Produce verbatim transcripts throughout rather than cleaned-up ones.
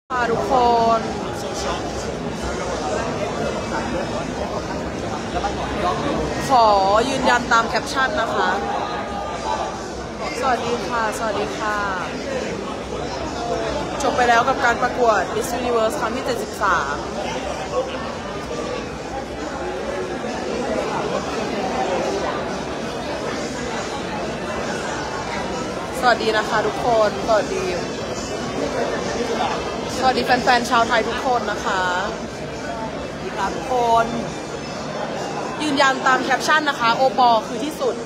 ค่ะทุกคนขอยืนยันตามแคปชั่นนะคะสวัสดีค่ะสวัสดีค่ะจบไปแล้วกับการประกวด Miss Universe ครั้งที่เจ็ดสิบสามสวัสดีนะคะทุกคนสวัสดีสวัสดีแฟนๆชาวไทยทุกคนนะคะดีครับทุกคนยืนยันตามแคปชั่นนะคะโอปอคือที่สุด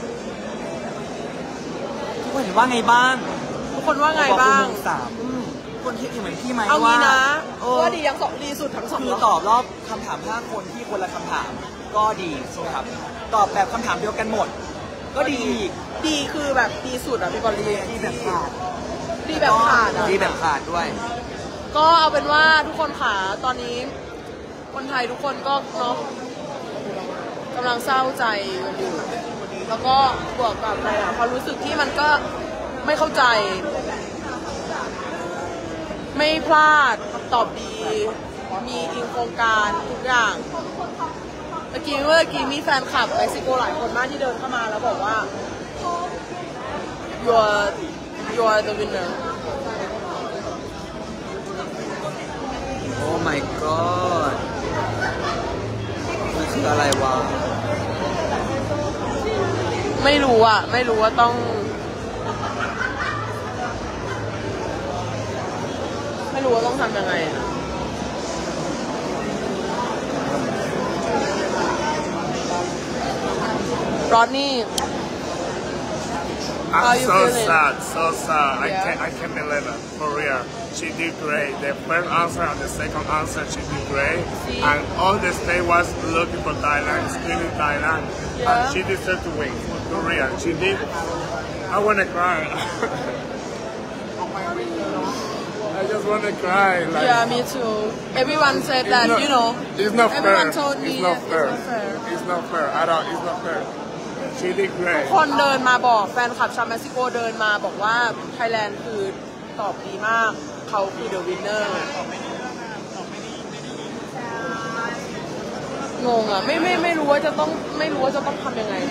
ทุกคนเห็นว่าไงบ้างทุกคนว่าไงบ้างสามคนคิดเหมือนพี่ไหมว่าเอางี้นะว่าดียังสองดีสุดทั้งสองคือตอบรอบคำถามห้าคนที่คนละคำถามก็ดีใช่ไหมครับตอบแบบคำถามเดียวกันหมดก็ดีดีคือแบบดีสุดอ่ะพี่บอลลีดีแบบขาดดีแบบขาดดีแบบขาดด้วยก็เอาเป็นว่าทุกคนค่ะตอนนี้คนไทยทุกคนก็เนาะกำลังเศร้าใจกันอยู่แล้วก็บวกกับอะไรอ่ะความรู้สึกที่มันก็ไม่เข้าใจไม่พลาดตอบดีมีอิงโครงการทุกอย่างเมื่อกี้เมื่อกี้มีแฟนคลับเม็กซิโกหลายคนมากที่เดินเข้ามาแล้วบอกว่า you are you are the winner Oh my god มันคืออะไรวะไม่รู้อ่ะไม่รู้ว่าต้องไม่รู้ว่าต้องทำยังไงรอดนี่ I'm so sad, so sad. Yeah. I can't, I can't believe it. For real, she did great. The first answer and the second answer, she did great. See? And all the state was looking for Thailand, screaming Thailand, yeah. And she deserved to win. For real, she did. I wanna cry. I just wanna cry. Like, yeah, me too. Everyone said that, not, you know. It's not everyone fair. told me it's not fair. It's not fair. It's not fair at all. It's not fair.ทุกคนเดินมาบอกแฟนคลับชาวเม็กซิโกเดินมาบอกว่าไทยแลนด์คือตอบดีมากเขาคือเดอะวินเนอร์งงอ่ะไม่ไม่ไม่รู้ว่าจะต้องไม่รู้ว่าจะต้องทำยังไง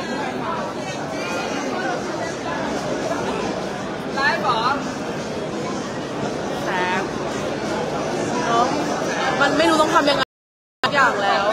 ไลฟ์หรอแสบเนาะมันไม่รู้ต้องทำยังไงอย่างแล้ว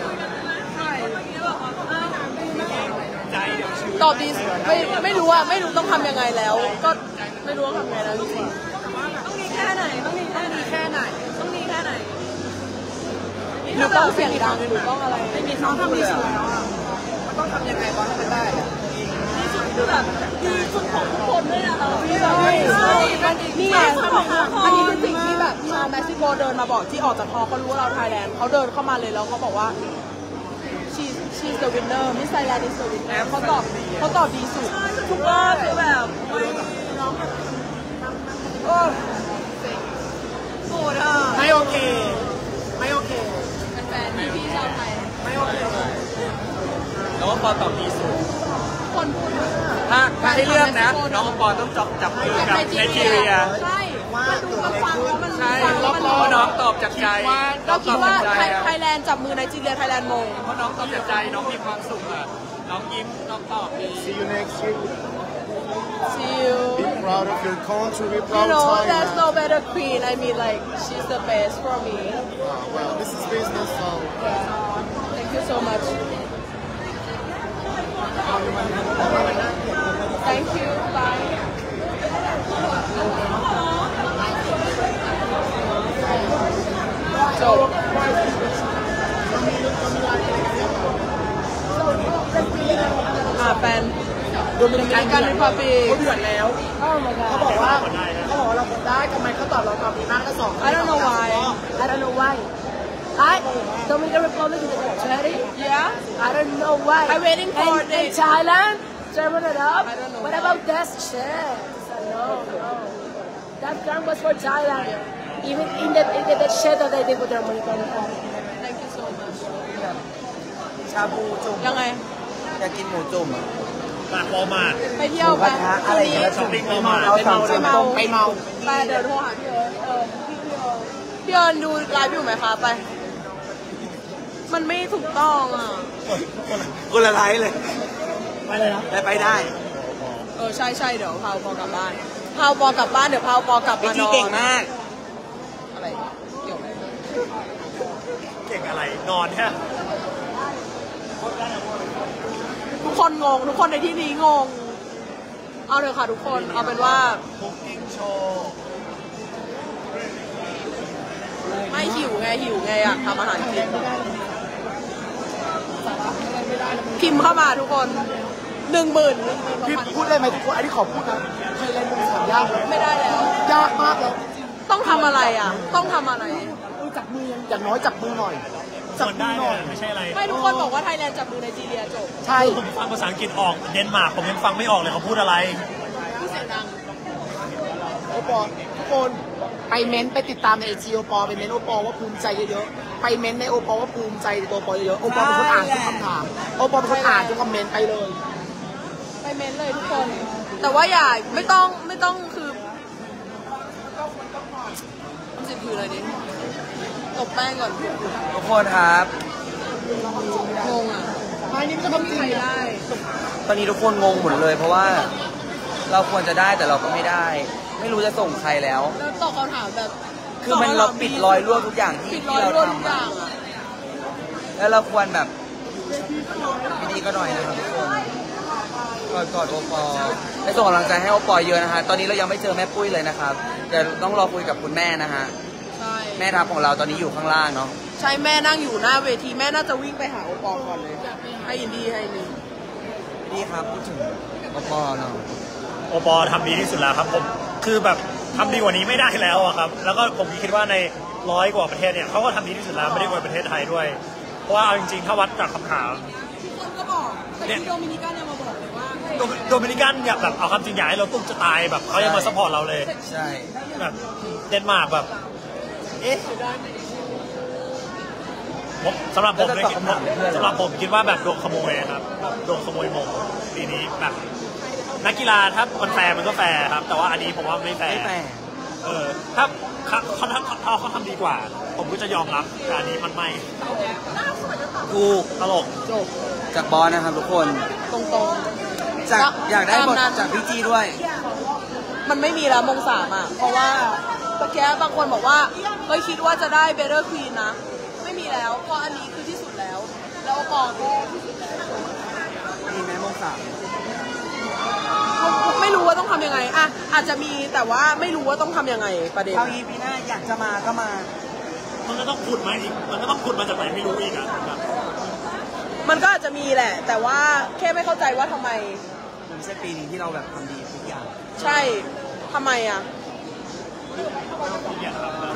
ตอบดีไม่ไม่รู้ว่าไม่รู้ต้องทำยังไงแล้วก็ไม่รู้ว่าทำยังไงแล้วจริงต้องมีแค่ไหนต้องมีแค่ไหนแค่ไหนต้องมีแค่ไหนหรือต้องเสียงดังหรือต้องอะไรไม่มีต้องทำดีสุดแล้วอ่ะมันต้องทำยังไงวะให้มันได้ดีสุดคือแบบดีสุดของทุกคนด้วยนะเราใช่ใช่นี่ไงอันนี้คือสิ่งที่แบบชาวเม็กซิโกเดินมาบอกที่ออกจากฮอเขารู้ว่าเราไทยแลนด์เขาเดินเข้ามาเลยแล้วเขาบอกว่าShe's she's the winner Miss Thailand is the winner เขาตอบเขาตอบดีสุดทุกรอบคือแบบโอ้โหอ่ะไม่โอเคไม่โอเคแฟนๆพี่ชาวไทยไม่โอเคแล้วว่าปอตอบดีสุดคนพูดถ้าถ้าให้เลือกนะน้องปอต้องจับจับมือกับไนจีเรียใช่มันดูมันฟังแล้วมันใช่แล้วน้องตอบจากใจเราคิดว่าไทยแลนด์จับมือไนจีเรียไทยแลนด์มงเพราะน้องตอบจากใจน้องมีความสุขอ่ะน้องยิ้มน้องตอบดี See you next year See you Be proud of your country Be proud of Thailand You know there's no better queen I mean like she's the best for me Well this is business so Thank you so much Thank you byeจบอ่าแฟนโดมินิกันริพับลิกเขาเดือดแล้วเขาบอกว่าเขาบอกว่าเราได้ทำไมเขาตอบเราตอบดีมากก็สอง I don't know why I don't know why I Dominican Republic is a charity yeah I don't know why I'm waiting for and, the and Thailand turn it up I don't know what about that shit no no that gun was for Thailand even in the in the, the shit that they did with their Dominican Republic Thank you so much ชาบูจุ่มยังไงอยากกินหมูจุ่มปากโปมาไปเที่ยวไปอะไรอย่างเงี้ยช้อปปิ้งโปมาเราสามคนไปเมาไปเดินโทรหาพี่เอิร์ธเออพี่เอิร์ธพี่เอิญดูไลฟ์อยู่ไหมคะไป มันไม่ถูกต้องอ่ะคนละไลฟ์เลยไปเลยนะไปไปได้เออใช่ใช่เดี๋ยวพาวปอกลับบ้านพาวปอกลับบ้านเดี๋ยวพาวปอกลับพี่มานจีอนเก่งมากอะไรเกี่ยวไหมเก่งอะไรนอนแค่ทุกคนงง ทุกคนในที่นี้งง เอาเลยค่ะทุกคนเอาเป็นว่าคุกกิ้งโชว์ไม่หิวไงหิวไงอะทำอาหารกินพิมพ์เข้ามาทุกคนหนึ่งหมื่นพี่พูดได้ไหมทุกคนอันนี้ขอพูดนะไทยแลนด์มันสอนยากเลยไม่ได้แล้วยากมากแล้วต้องทำอะไรอ่ะ ต้องทำอะไรเออจับมืออย่างน้อยจับมือหน่อยจัส่บวนมืได้อหเนี่น่อยยไม่ใช่อะไรไม่ทุกคนบอกว่าไทยแลนด์จับมือไนจีเรียจบใช่ผมฟังภาษาอังกฤษออกเดนมาร์กผมยังฟังไม่ออกเลยเขาพูดอะไรผู้เสียงดังโอปอทุกคนไปเม้นต์ไปติดตามในไอจีโอปอไปเม้นต์โอปอว่าภูมิใจเยอะๆไปเม้นต์ในโอปอว่าภูมิใจในตัวโอปอเยอะๆโอปอเป็นคนอ่านทุกคำถามโอปอเป็นคนอ่านทุกคอมเมนต์ไปเลยไปเมนเลยทุกคน แต่ว่าอย่าไม่ต้องไม่ต้องคือต้องสิบคืออะไรดิตบแป้งก่อนทุกคนครับงงอ่ะไม่นี่มันก็ไม่ต้องมีจริงใครได้ตอนนี้ทุกคนงงหมดเลย เพราะว่าเราควรจะได้แต่เราก็ไม่ได้ ไม่รู้จะส่งใครแล้วแล้วตอบคำถามแบบคือมันเราปิดรอยรั่วทุกอย่างที่ปิดรที่อยเรารั่วทุกทำออะย่างอ่ะแล้วเราควรแบบไม่ดีก็หน่อยนะครับทุกคนกอดกอดโอปอไปส่งกำลังใจให้โอปอเยอะนะฮะตอนนี้เรายังไม่เจอแม่ปุ้ยเลยนะครับเดี๋ยวต้องรอคุยกับคุณแม่นะฮะใช่แม่ทัพของเราตอนนี้อยู่ข้างล่างเนาะใช่แม่นั่งอยู่หน้าเวทีแม่น่าจะวิ่งไปหาโอปอลก่อนเลยให้อินดี้ให้อินดี้ดีครับพูดถึงโอปอเนาะโอปอทำดีที่สุดแล้วครับผมคือแบบทำดีกว่านี้ไม่ได้แล้วอะครับแล้วก็ผมคิดว่าในร้อยกว่าประเทศเนี่ยเขาก็ทำดีที่สุดแล้วไม่ได้กว่าประเทศไทยด้วย เพราะว่าเอาจริงๆถ้าวัดจากคำถามทุกคนก็บอกแต่ที่โดมินิกันเนี่ยมาบอกเลยว่าโดโดมินิกันอยากแบบเอาคำจริงอยากให้เราตุ้มจะตายแบบเขายังมาซัพพอร์ตเราเลยใช่แบบเดนมาร์กแบบเอ๊ะผมสำหรับผมเลยคิดสำหรับผมคิดว่าแบบโดนขโมยครับแบบโดนขโมยมงปีนี้แบบนักกีฬาถ้ามันแฟร์มันก็แฟร์ครับ แต่ว่าอันนี้ผมว่าไม่แฟร์ไม่แปลกเออถ้าเขาเขาเขาเขาทำดีกว่า ผมก็จะยอมรับแต่อันนี้มันไม่ถูกตลกจบจากบอสนะครับทุกคนตรงจากก็อยากได้บทตามนั้นจากพี่จีด้วยๆมันไม่มีแล้วมงสามอ่ะเพราะว่าเมื่อกี้บางคนบอกว่าเฮ้ยคิดว่าจะได้ Better Queen นะไม่มีแล้วเพราะอันนี้คือที่สุดแล้ว แล้วโอปอลก็ที่สุดแล้วมีแม่มงสามไม่รู้ว่าต้องทำยังไงอ่ะอาจจะมีแต่ว่าไม่รู้ว่าต้องทำยังไงประเด็นคราวนี้ปีหน้าอยากจะมาก็มามันก็ต้องขุดมาอีกมันก็ต้องขุดมาจากไหนไม่รู้อีกอ่ะแบบมันก็อาจจะมีแหละ แต่ว่าแค่ไม่เข้าใจว่าทำไมมันไม่ใช่ปีนี้ที่เราแบบทำดีทุกอย่างใช่ทำไมอ่ะอย่าทำนะ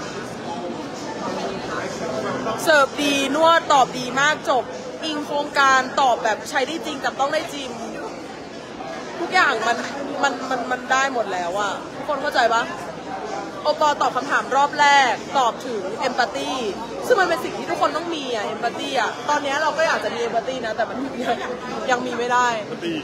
เสิร์ฟดีนวดตอบดีมากจบ อิงโครงการตอบแบบใช้ได้จริงกับต้องได้จริง ทุกอย่างมันมันมันมันได้หมดแล้วอะทุกคนเข้าใจปะโอปอตอบคำถามรอบแรกตอบถึงเอมพัตตีซึ่งมันเป็นสิ่งที่ทุกคนต้องมีอะเอมพัตตีอะตอนนี้เราก็อยากจะมีเอมพัตตีนะแต่มันยังยังมีไม่ได้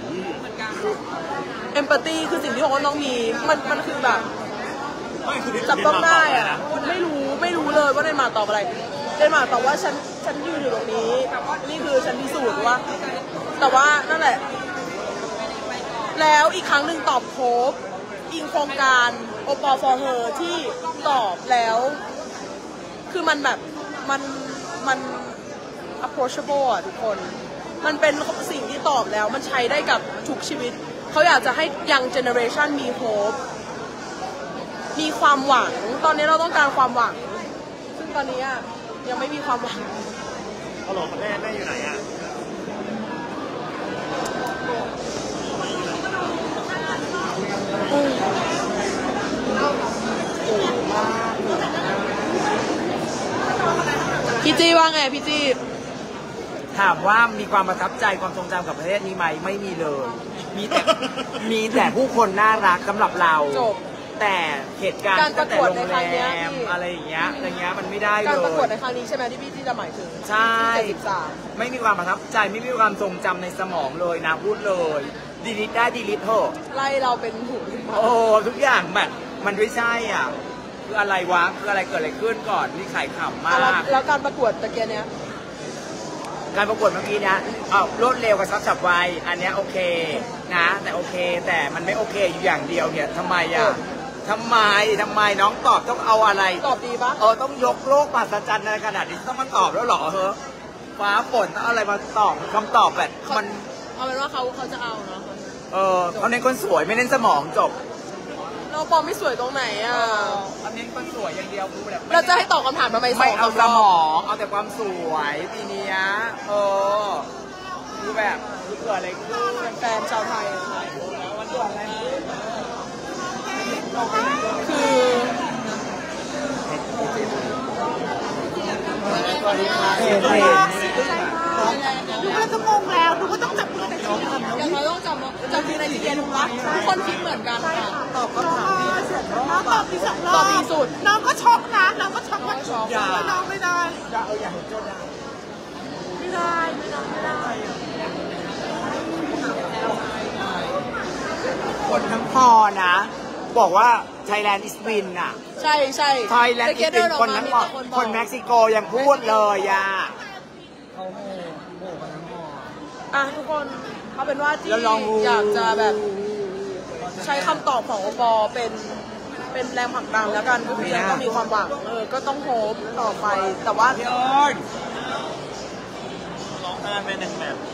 เอมพัตตีคือสิ่งที่ทุกคนต้องมีมันมันคือแบบไม่คือจับต้องได้อะนะไม่รู้ไม่รู้เลยว่าเดนมาร์กตอบอะไรเดนมาร์กตอบว่าฉันฉันยืนอยู่ตรงนี้นี่คือฉันพิสูจน์ว่า แต่ว่านั่นแหละ แล้วอีกครั้งหนึ่งตอบโพบอิงโครงการโอปอฟอร์เฮอร์ที่ตอบแล้ว คือมันแบบมันมัน approachable อ่ะทุกคน มันเป็นสิ่งที่ตอบแล้วมันใช้ได้กับทุกชีวิต เขาอยากจะให้ young generation มีโฮปมีความหวัง ตอนนี้เราต้องการความหวัง ซึ่งตอนนี้อ่ะยังไม่มีความหวังฮัลโหลแม่แม่อยู่ไหนอ่ะพี่จีว่าไงพี่จีถามว่ามีความประทับใจความทรงจำกับประเทศนี้ไหมไม่มีเลย มีแต่ มีแต่ผู้คนน่ารักสำหรับเราจบแต่เหตุการณ์การประกวดในตั้งครั้งเนี้แต่ยโรงแรมอะไรอย่างเงี้ยอะไรเงี้ยมันไม่ได้เลยการประกวดในครั้งนี้ใช่ไหมที่พี่จีจะหมายถึงใช่เจ็ดสิบสามไม่มีความประทับใจไม่มีความทรงจำในสมองเลยนะพูดเลยดีลิทได้ดีลิทเถอะไล่เราเป็นหูโอ้ทุกอย่างแบบมันไม่ใช่อ่ะคืออะไรวะคืออะไรเกิดอะไรขึ้นก่อนนี่ขายขำมากแล้วการประกวดตะเกียเนี้ยการประกวดเมื่อกี้เนี้ยอ้าวรวดเร็วกับชับฉับไวอันเนี้ยโอเคนะแต่โอเคแต่มันไม่โอเคอยู่อย่างเดียวเนี่ยทำไมอ่ะทำไมทำไมน้องตอบต้องเอาอะไรตอบดีปะเออต้องยกโลกมหัศจรรย์ในขนาดนี้ต้องมาตอบแล้วเหรอเฮ้อฟ้าฝนต้องเอาอะไรมาตอบคำตอบแบบมันเอาเป็นว่าเขาเขาจะเอาเนาะเออเขาเน้นคนสวยไม่เน้นสมองจบเราปอไม่สวยตรงไหนอ่ะเขาเน้นคนสวยอย่างเดียวกูแบบเราจะให้ตอบคำถามทำไมสไม่องเอาสคำรมอองเอาแต่ความสวยปีเนี้ยเออคือแบบคือเกิดอะไรขึ้นแฟนชาวไทยมันเกิดอะไรขึ้นคือเห็นเห็นดูก็จะงงแล้วดูก็ต้องจับมือแต่ทีมอย่างน้อยต้องจำจำทีในทีเรียนถูกปะทุกคนคิดเหมือนกันค่ะตอบคำถามดีน้องตอบดีสักรตออบบ ดีสุดน้องก็ช็อกนะน้องก็ช็อกว่าอย่าน้องไม่ได้อย่าเอาอย่าเห็นโจทย์ไม่ได้ไม่ได้ไม่ได้คนทั้งพอนะ บอกว่า Thailand is win อ่ะใช่ใช่ Thailand ตะ is เกียเดิ win นออกคนมาทั้งมีหมแต่ดคนบคอกนเม็กซิโกยังพูดเลยอ่ะอ่ะทุกคนเอาเป็นว่าที่แล้วลองดูอยากจะแบบใช้คำตอบของโอปอเป็นเป็นแรงผลักดันแล้วกันก็คือยังต้องมีความหวังเออก็ต้องโฮปต่อไปแต่ว่าพี่เอิญร้องไห้เป็นหนึ่งแบบ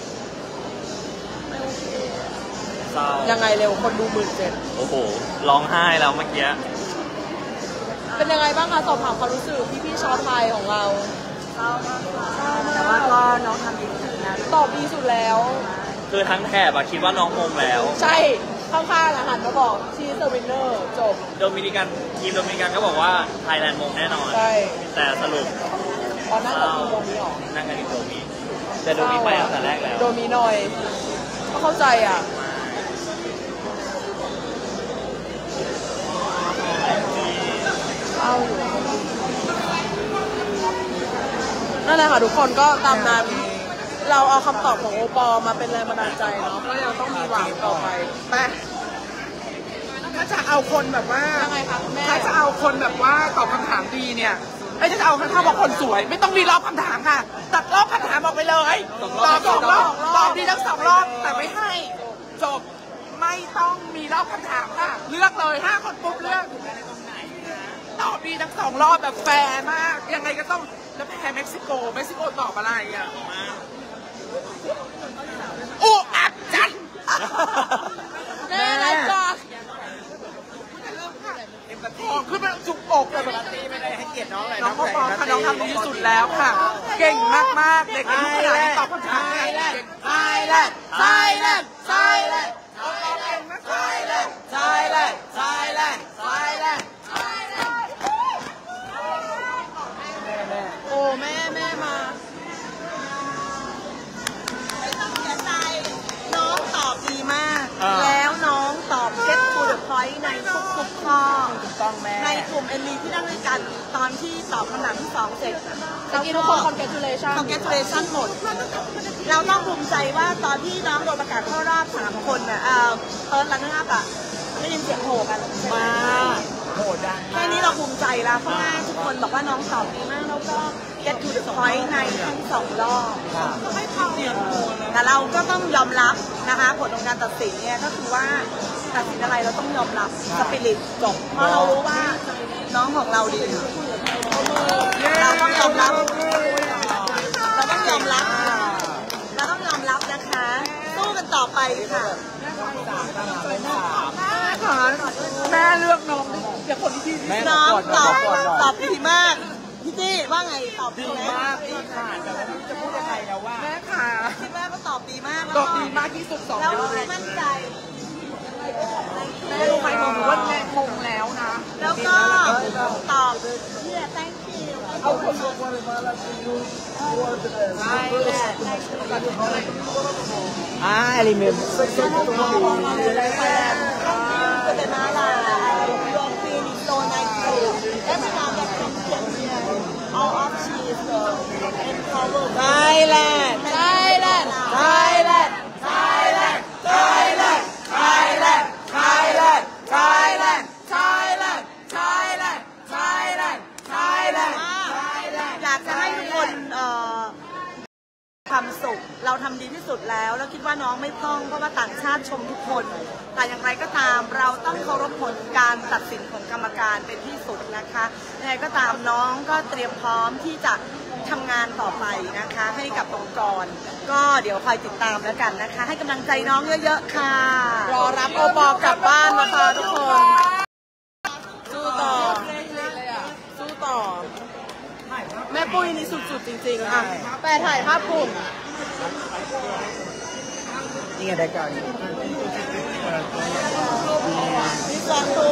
เศร้ายังไงเร็วคนดูหมื่นเจ็ดโอ้โหร้องไห้แล้วเมื่อกี้เป็นยังไงบ้างคะสอบถามความรู้สึกพี่พี่ๆชาวไทยของเราแต่ว่าก็น้องทำดีที่สุดนะตอบดีสุดแล้วคือทั้งแถบอะคิดว่าน้องมงแล้วใช่ข้างๆอาหารมาบอกชีสวินเนอร์จบโดมินิกันทีมโดมินิกันก็บอกว่าไทยแลนด์มงแน่นอนใช่แต่สรุปตอนนั้นกับคุณโดมีออกนั่งกันอีกโดมิแต่โดมิไปตั้งแต่แรกแล้วโดมีหน่อยก็เข้าใจอ่ะเอาอยู่นั่นแหละค่ะทุกคนก็ตามนั้น เราเอาคำตอบของโอปอมาเป็นแรงบันดาลใจเนาะก็ยังต้องมีหวังต่อไปไปถ้าจะเอาคนแบบว่ายังไงคะคุณแม่ถ้าจะเอาคนแบบว่าตอบคำถามดีเนี่ยไอ้ถ้าจะเอาถ้าบอกคนสวย ไม่ต้องมีรอบคำถามค่ะตัดรอบคำถามออกไปเลยตอบสองรอบตอบดีทั้งสองรอบแต่ไม่ให้จบไม่ต้องมีรอบคำถามค่ะ เลือกเลยห้าคนปุ๊บเลือกตอบดีทั้งสองรอบแบบแฟร์มาก ยังไงก็ต้องแล้วแพ้เม็กซิโกเม็กซิโกตอบอะไรอ่ะโอ้อับจันแม่ไรจ้ะของขึ้นมาจุกอกเลยแบบไม่ได้ให้เกียรติน้องเลยน้องเขาบอกค่ะน้องทำดีที่สุดแล้วค่ะ เก่งมากๆเด็กอายุขนาดนี้ตอบคำถามได้เก่งไทยแลนด์ไทยแลนด์ไทยแลนด์เก่งมากไทยแลนด์ไทยแลนด์ไทยแลนด์ไทยแลนด์โอ้แม่แม่มาน้องตอบดีมาก แล้วน้องตอบ get to the point ในทุกๆข้อถูกต้องแม่ในกลุ่มเอ็นดีที่นั่งด้วยกันตอนที่ตอบคำถามที่สองเสร็จตะกี้ทุกคน congratulation congratulation หมด เราต้องภูมิใจว่าตอนที่น้องโดนประกาศเข้ารอบสามคนน่ะเอ่อเอิร์ธลันนับอ่ะได้ยินเสียงโห่กันมาโหดังแค่นี้เราภูมิใจแล้วเพราะว่าทุกคนบอกว่าน้องตอบดีมากแล้วก็ get to the point ในทั้งสองรอบแต่เราก็ต้องยอมรับนะคะผลของการตัดสินเนี่ยก็คือว่าตัดสินอะไรเราต้องยอมรับสปิริตจบเพราะเรารู้ว่าน้องของเราดีเราต้องยอมรับเราต้องยอมรับเราต้องยอมรับนะคะสู้กันต่อไปค่ะแม่เลือกน้องอย่าคนที่ดีแม่น้องกดตอบกดตอบดีมากพี่จี้ว่าไงตอบดีดีไหมมากดีค่ะแต่ว่าจะพูดยังไงแล้วว่าแม่ค่ะคิดว่าก็ตอบดีมากตอบดีมากที่สุดสองแล้วยอดเลยมั่นใจแม่รู้ไหมผมว่าแม่คงแล้วนะแล้วก็ตอบเนี่ย thank you เอาคนมามาละดูใช่แหละอ่าเอลิเมนต์ก็เป็นมาลาโรงฟีนิโซไนโตรและเวลาแบบเป็นเขียนเนี่ย all of cheese and cover ไทยแลนด์ไทยแลนด์ไทยแลนด์ไทยแลนด์ไทยแลนด์ไทยแลนด์ไทยแลนด์ไทยแลนด์ไทยแลนด์ไทยแลนด์ากจะให้ทุกคนเอ่อความสุขเราทำดีที่สุดแล้วแล้วคิดว่าน้องไม่พร่องเพราะว่าต่างชาติชมทุกคนแต่อย่างไรก็ตามเราต้องเคารพผลการตัดสินของกรรมการเป็นที่สุดนะคะยังไงก็ตามน้องก็เตรียมพร้อมที่จะทำงานต่อไปนะคะให้กับองค์กรก็เดี๋ยวคอยติดตามแล้วกันนะคะให้กำลังใจน้องเยอะๆค่ะรอรับโอปอกลับบ้านนะคะทุกคนสู้ต่อสู้ต่อแม่ปุ้ยนี่สุดๆจริงๆอ่ะแปรถ่ายภาพกลุ่มนี่ไงได้ก่อนนี่ฟังดู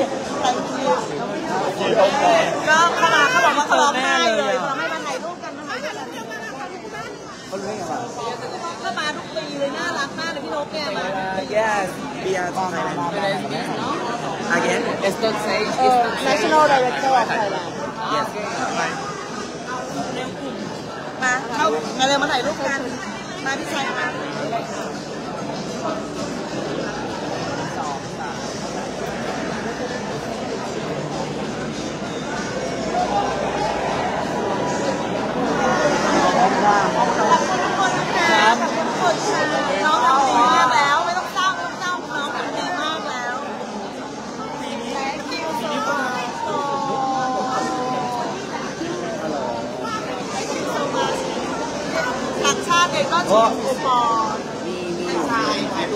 ก็เข้ามาเขาบอกว่าเขาร้องไห้เลยเขาให้มาถ่ายรูปกันมาถ่ายรูปกันเขารู้ไงวะก็มาทุกปีเลยน่ารักมากเลยพี่นกเนี่ย yes we are Thailand again it's not say National Director of Thailand yes มาเข้ามาเลยมาถ่ายรูปกันมาพี่ชายมาน้องทำดีมากแล้วไม่ต้องเศร้าไม่ต้องเศร้าน้องทำดีมากแล้วต่างชาติเองก็ชมโอปอล์ใช่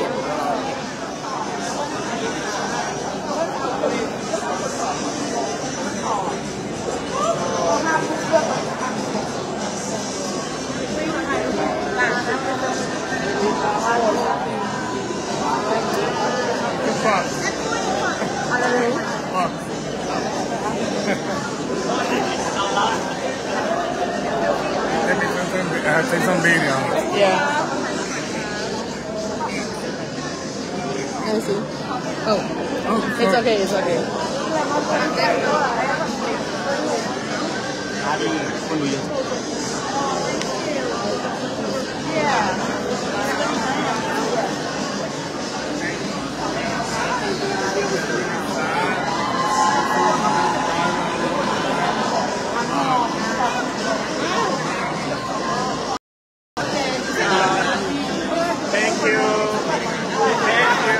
อะไรเลย Let me uh, take some video. Yeah. I see. Oh. Oh, It's okay. It's okay. คนดูเยอะ Thank you. Thank you.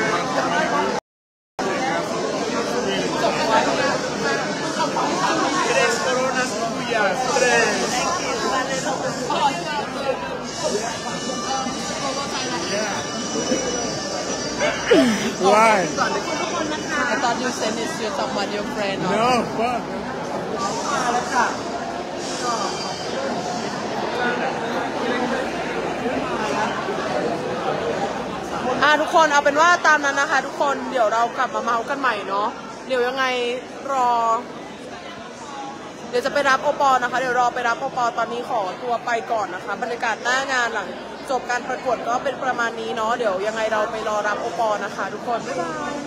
Tres coronas tuyas. Tres. Why? I thought you sent this to someone, your friend. Or... No, fuck. อ่ะทุกคนเอาเป็นว่าตามนั้นนะคะทุกคนเดี๋ยวเรากลับมาเมาส์กันใหม่เนาะเดี๋ยวยังไงรอเดี๋ยวจะไปรับโอปอนะคะเดี๋ยวรอไปรับโอปอตอนนี้ขอตัวไปก่อนนะคะบรรยากาศหน้างานหลังจบการประกวดก็เป็นประมาณนี้เนาะเดี๋ยวยังไงเราไปรอรับโอปอนะคะทุกคนบ๊ายบาย